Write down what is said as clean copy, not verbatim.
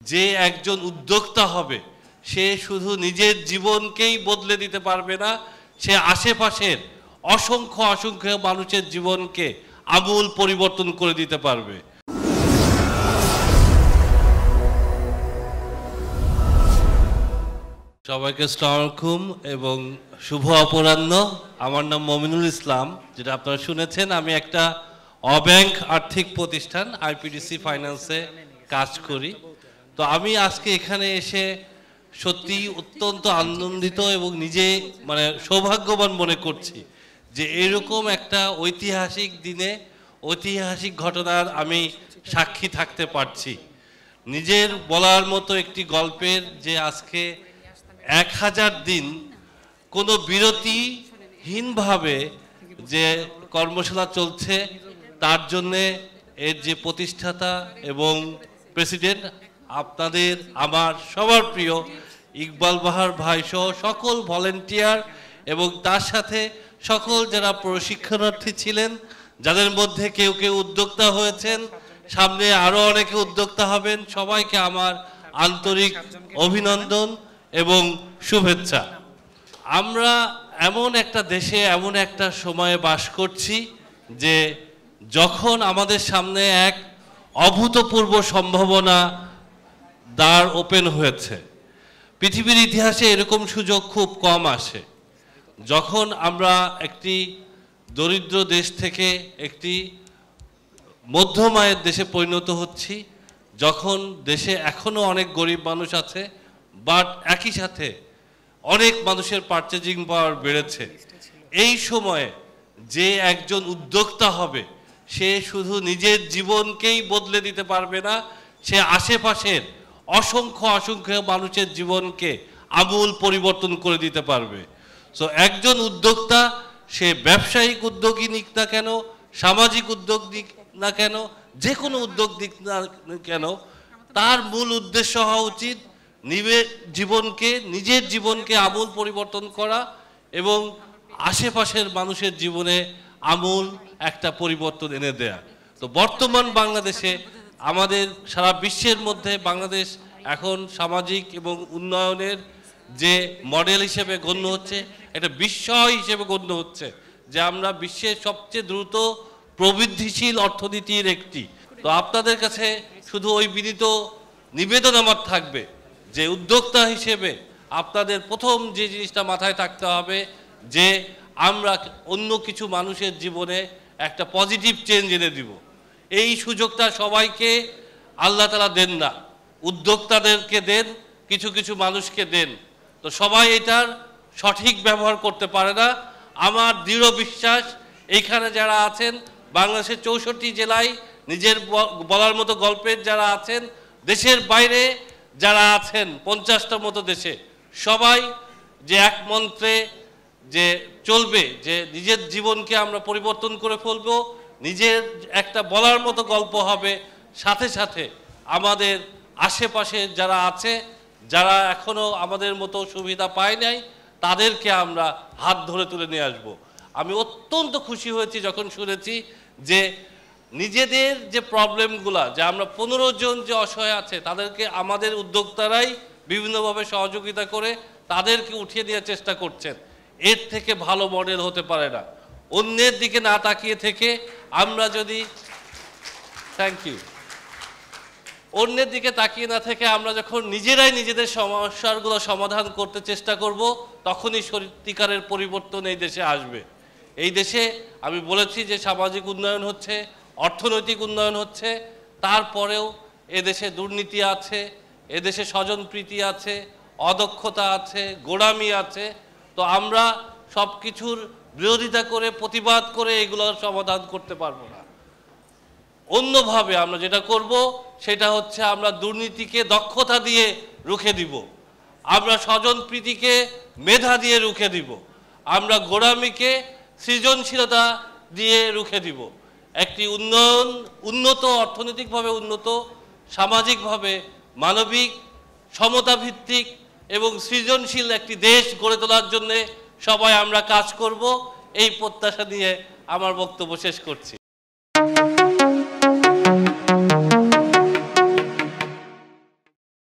যে একজন উদ্যোক্তা হবে সে শুধু নিজের জীবনকেই বদলে দিতে পারবে না, সে আশেপাশের অসংখ্য অসংখ্য মানুষের জীবনকে আমূল পরিবর্তন করে দিতে পারবে। সবাইকে আসসালামু আলাইকুম এবং শুভ অপরাহ্ন। আমার নাম মমিনুল ইসলাম। যেটা আপনারা শুনেছেন, আমি একটা অব্যাংক আর্থিক প্রতিষ্ঠান আইপিডিসি ফাইন্যান্সে কাজ করি। তো আমি আজকে এখানে এসে সত্যি অত্যন্ত আনন্দিত এবং নিজে সৌভাগ্যবান মনে করছি যে এরকম একটা ঐতিহাসিক দিনে ঐতিহাসিক ঘটনার আমি সাক্ষী থাকতে পারছি। নিজের বলার মতো একটি গল্পের যে আজকে 1000 দিন কোনো বিরতিহীনভাবে যে কর্মশালা চলছে, তার জন্যে এর যে প্রতিষ্ঠাতা এবং প্রেসিডেন্ট আপনাদের আমার সবার প্রিয় ইকবাল বাহার ভাই সহ সকল ভলেন্টিয়ার এবং তার সাথে সকল যারা প্রশিক্ষণার্থী ছিলেন, যাদের মধ্যে কেউ কেউ উদ্যোক্তা হয়েছেন, সামনে আরও অনেকে উদ্যোক্তা হবেন, সবাইকে আমার আন্তরিক অভিনন্দন এবং শুভেচ্ছা। আমরা এমন একটা দেশে এমন একটা সময়ে বাস করছি যে যখন আমাদের সামনে এক অভূতপূর্ব সম্ভাবনা দ্বার ওপেন হয়েছে। পৃথিবীর ইতিহাসে এরকম সুযোগ খুব কম আসে, যখন আমরা একটি দরিদ্র দেশ থেকে একটি মধ্যম আয়ের দেশে পরিণত হচ্ছি, যখন দেশে এখনও অনেক গরিব মানুষ আছে, বাট একই সাথে অনেক মানুষের পারচেজিং পাওয়ার বেড়েছে। এই সময়ে যে একজন উদ্যোক্তা হবে সে শুধু নিজের জীবনকেই বদলে দিতে পারবে না, সে আশেপাশের অসংখ্য অসংখ্য মানুষের জীবনকে আমূল পরিবর্তন করে দিতে পারবে। সো একজন উদ্যোক্তা, সে ব্যবসায়িক উদ্যোগই নিক না কেন, সামাজিক উদ্যোগ দিক না কেন, যে কোনো উদ্যোগ দিক না কেন, তার মূল উদ্দেশ্য হওয়া উচিত নিজের জীবনকে আমূল পরিবর্তন করা এবং আশেপাশের মানুষের জীবনে আমূল একটা পরিবর্তন এনে দেয়া। তো বর্তমান বাংলাদেশে, আমাদের সারা বিশ্বের মধ্যে বাংলাদেশ এখন সামাজিক এবং উন্নয়নের যে মডেল হিসেবে গণ্য হচ্ছে, এটা বিস্ময় হিসেবে গণ্য হচ্ছে যে আমরা বিশ্বের সবচেয়ে দ্রুত প্রবৃদ্ধিশীল অর্থনীতির একটি। তো আপনাদের কাছে শুধু ওই বিনীত নিবেদন আমার থাকবে যে উদ্যোক্তা হিসেবে আপনাদের প্রথম যে জিনিসটা মাথায় থাকতে হবে যে আমরা অন্য কিছু মানুষের জীবনে একটা পজিটিভ চেঞ্জ এনে দিব। এই সুযোগটা সবাইকে আল্লাহ তাআলা দেন না, উদ্যোক্তাদেরকে দেন, কিছু কিছু মানুষকে দেন। তো সবাই এটার সঠিক ব্যবহার করতে পারে না। আমার দৃঢ় বিশ্বাস, এইখানে যারা আছেন, বাংলাদেশের 64 জেলায় নিজের বলার মতো গল্পের যারা আছেন, দেশের বাইরে যারা আছেন 50টার মতো দেশে, সবাই যে এক মন্ত্রে যে চলবে যে নিজের জীবনকে আমরা পরিবর্তন করে ফেলবো, নিজের একটা বলার মতো গল্প হবে, সাথে সাথে আমাদের আশেপাশে যারা আছে, যারা এখনও আমাদের মতো সুবিধা পায় নাই, তাদেরকে আমরা হাত ধরে তুলে নিয়ে আসবো। আমি অত্যন্ত খুশি হয়েছি যখন শুনেছি যে নিজেদের যে প্রবলেমগুলা, যে আমরা 15 জন যে অসহায় আছে তাদেরকে আমাদের উদ্যোক্তারাই বিভিন্নভাবে সহযোগিতা করে তাদেরকে উঠিয়ে দেওয়ার চেষ্টা করছেন। এর থেকে ভালো মডেল হতে পারে না। অন্যের দিকে না তাকিয়ে থেকে আমরা যদি অন্যের দিকে তাকিয়ে না থেকে আমরা যখন নিজেরাই নিজেদের সমস্যাগুলো সমাধান করতে চেষ্টা করব, তখনই সত্যিকারের পরিবর্তন এই দেশে আসবে। এই দেশে আমি বলেছি যে সামাজিক উন্নয়ন হচ্ছে, অর্থনৈতিক উন্নয়ন হচ্ছে, তারপরেও এদেশে দুর্নীতি আছে, এদেশে স্বজনপ্রীতি আছে, অদক্ষতা আছে, গোঁড়ামি আছে। তো আমরা সব কিছুর বিরোধিতা করে, প্রতিবাদ করে এগুলোর সমাধান করতে পারবো না। অন্যভাবে আমরা যেটা করব সেটা হচ্ছে আমরা দুর্নীতিকে দক্ষতা দিয়ে রুখে দিব, আমরা স্বজনপ্রীতিকে মেধা দিয়ে রুখে দিব, আমরা গোঁড়ামিকে সৃজনশীলতা দিয়ে রুখে দিব। একটি উন্নত অর্থনৈতিকভাবে উন্নত, সামাজিকভাবে মানবিক, সমতাভিত্তিক এবং সৃজনশীল একটি দেশ গড়ে তোলার জন্যে সবাই আমরা কাজ করব। এই প্রত্যাশা নিয়ে আমার বক্তব্য শেষ করছি।